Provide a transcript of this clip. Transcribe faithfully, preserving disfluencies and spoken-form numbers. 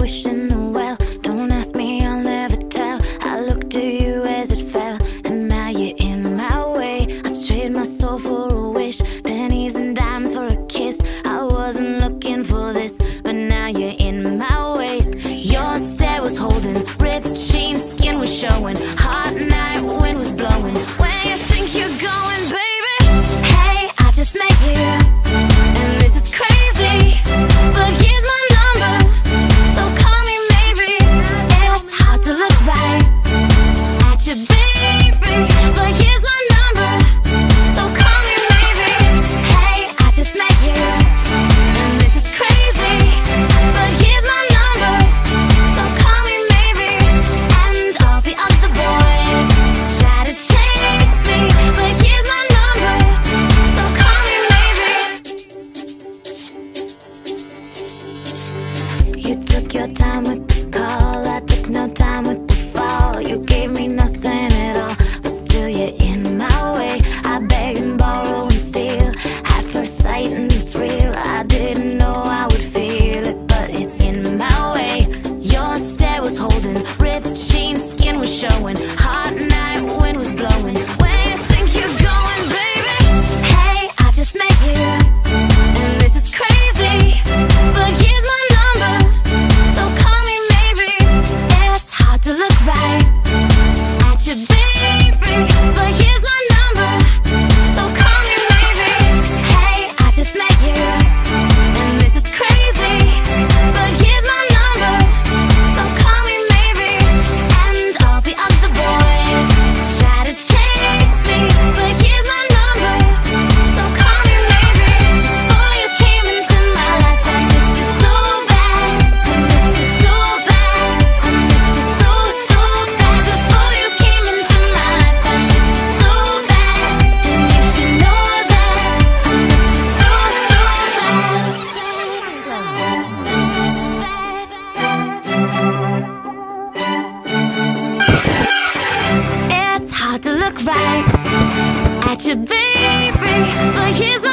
wishing the well. Don't ask me, I'll never tell. I looked to you as it fell, and now you're in my way. I trade my soul for a wish, pennies and dimes for a kiss. I wasn't looking for this, but now you're in my way. Your stare was holding, ripped jeans, skin was showing. Hot night, wind was blowing. Where you think you're going, baby? Hey, I just met you, and this is crazy, but here's my number, so call me maybe. It's hard to look right at you, baby, but here's my number, so call me maybe. Hey, I just met you, and this is crazy, but here's my number, so call me maybe. And all the other boys try to chase me, but here's my number, so call me maybe. You took your time with the call, I took no time with the fall. You gave me nothing at all, but still you're in my way. I beg and borrow and steal at first sight, and it's real. I didn't know I would feel it, but it's in my way. Your stare was holding, ripped jeans, skin was showing. Hot night, wind was blowing. Where you think you're going, baby? Hey, I just met you, and this is crazy, but here's my number, so call me maybe. It's hard to look right at you, baby, but here's my number, so call me maybe. Hey, I just met you, and this is crazy, but here's my number, so call me maybe. And all the other boys try to chase me, but here's my number, so call me maybe. Before you came into my life, I missed you so bad, I missed you so bad, I missed you so, so bad. Before you came into my life, I missed you so bad, and you should know that I missed you so, so bad. It's hard to look right at you, baby, but here's